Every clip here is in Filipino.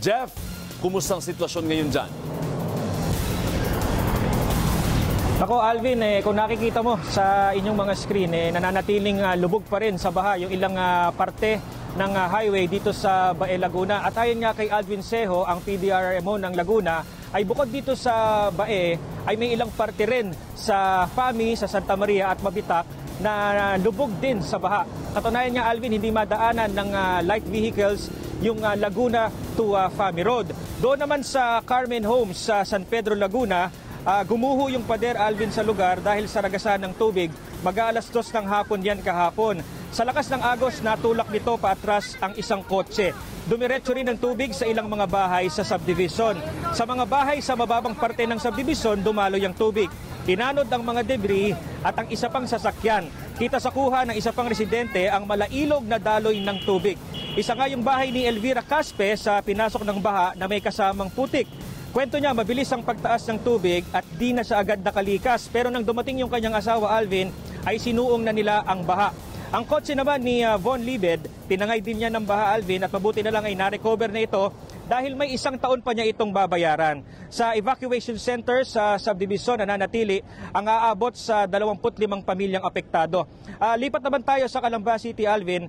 Jeff, kumusta ang sitwasyon ngayon dyan? Ako Alvin, kung nakikita mo sa inyong mga screen, nananatiling lubog pa rin sa baha yung ilang parte ng highway dito sa Bae, Laguna. At ayon nga kay Alvin Sejo, ang PDRMO ng Laguna, ay bukod dito sa Bae, ay may ilang parte rin sa Fami, sa Santa Maria at Mabitak na lubog din sa baha. Katunayan niya Alvin, hindi madaanan ng light vehicles yung Laguna to Fami Road. Doon naman sa Carmen Homes sa San Pedro, Laguna, gumuho yung pader Alvin sa lugar dahil sa ragasan ng tubig. Mag-aalas 2 ng hapon yan kahapon. Sa lakas ng agos, natulak nito paatras ang isang kotse. Dumiretso rin ang tubig sa ilang mga bahay sa subdivision. Sa mga bahay sa mababang parte ng subdivision, dumaloy ang tubig. Tinanod ang mga debris at ang isa pang sasakyan. Kita sa kuha ng isa pang residente ang malailog na daloy ng tubig. Isa nga yung bahay ni Elvira Caspe sa pinasok ng baha na may kasamang putik. Kwento niya, mabilis ang pagtaas ng tubig at di na siya agad nakalikas. Pero nang dumating yung kanyang asawa Alvin, ay sinuong na nila ang baha. Ang kotse naman ni Von Libed, tinangay din niya ng baha Alvin at mabuti na lang ay na-recover na ito dahil may 1 taon pa niya itong babayaran. Sa evacuation center sa subdivision na nanatili, ang aabot sa 25 pamilyang apektado. Lipat naman tayo sa Calamba City Alvin,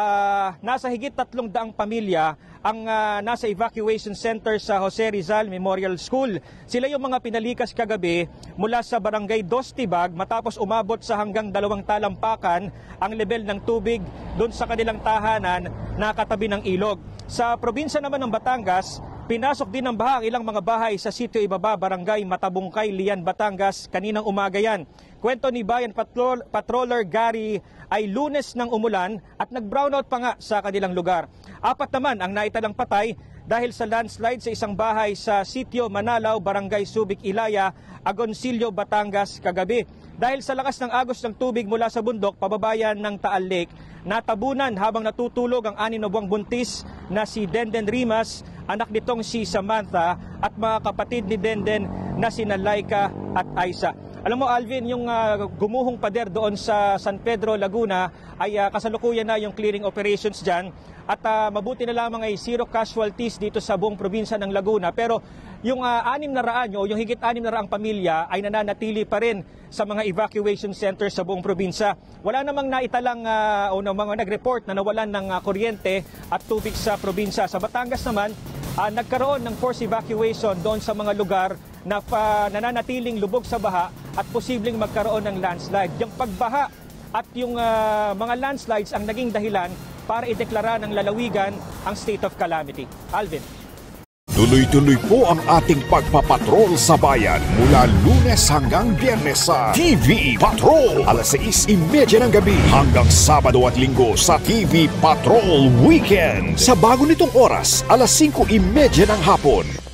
nasa higit 300 pamilya ang nasa evacuation center sa Jose Rizal Memorial School. Sila yung mga pinalikas kagabi mula sa barangay Dostibag matapos umabot sa hanggang 2 talampakan ang level ng tubig doon sa kanilang tahanan na katabi ng ilog. Sa probinsya naman ng Batangas, pinasok din ng baha ang ilang mga bahay sa Sitio Ibaba, Barangay Matabungkay, Lian, Batangas kaninang umaga yan. Kwento ni Bayan Patroller Gary ay Lunes ng umulan at nag-brownout pa nga sa kanilang lugar. 4 naman ang naitalang patay dahil sa landslide sa isang bahay sa Sitio Manalaw, Barangay Subic, Ilaya, Agoncillo, Batangas kagabi. Dahil sa lakas ng agos ng tubig mula sa bundok, pababayan ng Taal Lake, natabunan habang natutulog ang 6 na buwang buntis na si Denden Rimas, anak nitong si Samantha at mga kapatid ni Denden na sina Laika at Aisa. Alam mo Alvin, yung gumuhong pader doon sa San Pedro, Laguna ay kasalukuyan na yung clearing operations dyan at mabuti na lamang ay 0 casualties dito sa buong probinsya ng Laguna. Pero yung 600 o yung higit 600 pamilya ay nananatili pa rin sa mga evacuation centers sa buong probinsya. Wala namang naitalang o mga nag-report na nawalan ng kuryente at tubig sa probinsya. Sa Batangas naman, nagkaroon ng forced evacuation doon sa mga lugar na nananatiling lubog sa baha at posibleng magkaroon ng landslide. Yung pagbaha at yung mga landslides ang naging dahilan para ideklara ng lalawigan ang state of calamity. Alvin. Tuloy-tuloy po ang ating pagpapatrol sa bayan mula Lunes hanggang Biyernes sa TV Patrol. Alas 6:30 ng gabi hanggang Sabado at Linggo sa TV Patrol Weekend. Sa bago nitong oras, alas 5:30 ng hapon.